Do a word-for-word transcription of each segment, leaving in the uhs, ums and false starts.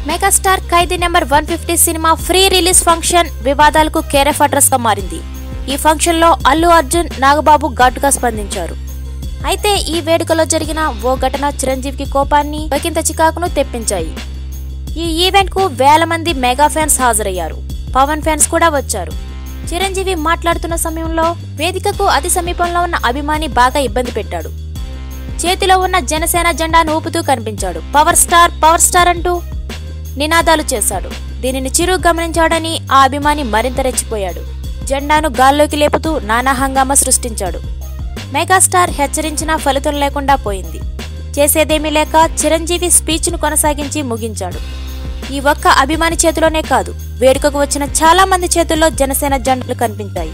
Megastar Khaidi number one fifty సినిమా pre release function వివాదాలకు care of address గా మారింది. ఈ ఫంక్షన్ లో అల్లు అర్జున్, నాగబాబు ఘాటుగా స్పందించారు. అయితే ఈ వేడుకలో జరిగిన ఓ ఘటన చిరంజీవికి కోపాన్ని, ఒకంత చికాకును తెప్పించాయి. ఈ ఈవెంట్ కు వేల మంది మెగా ఫ్యాన్స్ హాజరయ్యారు. పవన్ ఫ్యాన్స్ కూడా వచ్చారు. చిరంజీవి మాట్లాడుతున్న సమయంలో వేదికకు అతి సమీపంలో ఉన్న అభిమాని బాగా ఇబ్బంది పెట్టాడు. చేతిలో ఉన్న జనసేన జెండాను ఊపుతూ కనిపించాడు. పవర్ స్టార్ పవర్ స్టార్ అంటూ నినాదాలు చేశాడు. దీనిని చిరు గమనించాడని ఆ అభిమాని మరింత రెచ్చిపోయాడు. జెండాను గాల్లోకి లేపుతూ నానా హంగామా సృష్టించాడు. మెగాస్టార్ హెచ్చరించినా ఫలితం లేకుండా పోయింది. చేసేదేమీ లేక చిరంజీవి స్పీచ్ ను కొనసాగించి ముగించాడు. ఈ ఒక్క అభిమాని చేతిలోనే కాదు, వేడుకకు వచ్చిన చాలా మంది చేతుల్లో జనసేన జెండాలు కనిపించాయి.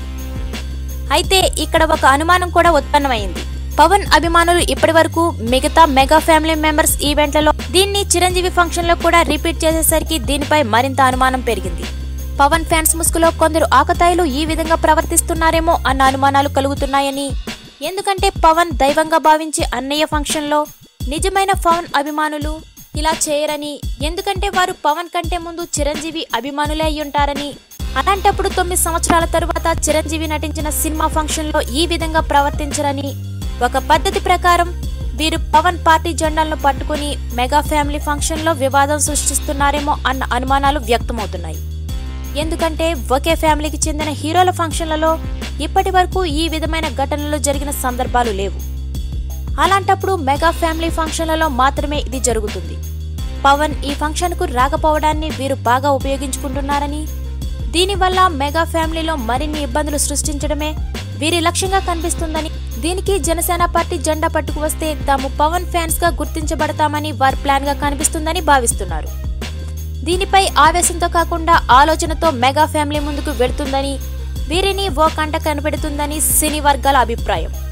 అయితే ఇక్కడ ఒక అనుమానం కూడా ఉత్పన్నమైంది. పవన్ అభిమానులు ఇప్పటి వరకు మిగతా మెగా ఫ్యామిలీ మెంబర్స్ ఈవెంట్లలో దీన్ని చిరంజీవి ఫంక్షన్ లో కూడా రిపీట్ చేసేసరికి దీనిపై మరింత అనుమానం పెరిగింది. పవన్ ఫ్యాన్స్ ముసుగులో కొందరు ఆకతాయిలు ఈ విధంగా ప్రవర్తిస్తున్నారేమో అన్న అనుమానాలు కలుగుతున్నాయని, ఎందుకంటే పవన్ దైవంగా భావించే అన్నయ్య ఫంక్షన్ లో నిజమైన పవన్ అభిమానులు ఇలా చేయరని, ఎందుకంటే వారు పవన్ కంటే ముందు చిరంజీవి అభిమానులే అయ్యుంటారని, అలాంటప్పుడు తొమ్మిది సంవత్సరాల తరువాత చిరంజీవి నటించిన సినిమా ఫంక్షన్ లో ఈ విధంగా ప్రవర్తించరని, ఒక పద్ధతి ప్రకారం వీరు పవన్ పార్టీ జెండాలను పట్టుకుని మెగా ఫ్యామిలీ ఫంక్షన్ లో వివాదం సృష్టిస్తున్నారేమో అన్న అనుమానాలు వ్యక్తమవుతున్నాయి. ఎందుకంటే ఒకే ఫ్యామిలీకి చెందిన హీరోల ఫంక్షన్లలో ఇప్పటి వరకు ఈ విధమైన ఘటనలు జరిగిన సందర్భాలు లేవు. అలాంటప్పుడు మెగా ఫ్యామిలీ ఫంక్షన్లలో మాత్రమే ఇది జరుగుతుంది. పవన్ ఈ ఫంక్షన్ కు రాకపోవడాన్ని వీరు బాగా ఉపయోగించుకుంటున్నారని, దీనివల్ల మెగా ఫ్యామిలీలో మరిన్ని ఇబ్బందులు సృష్టించడమే వీరి లక్ష్యంగా కనిపిస్తుందని, దీనికి జనసేన పార్టీ జెండా పట్టుకు వస్తే తాము పవన్ ఫ్యాన్స్ గా గుర్తించబడతామని వారి ప్లాన్ గా కనిపిస్తుందని భావిస్తున్నారు. దీనిపై ఆవేశంతో కాకుండా ఆలోచనతో మెగా ఫ్యామిలీ ముందుకు వెళుతుందని, వీరిని ఓ కంట కనిపెడుతుందని సినీ వర్గాల అభిప్రాయం.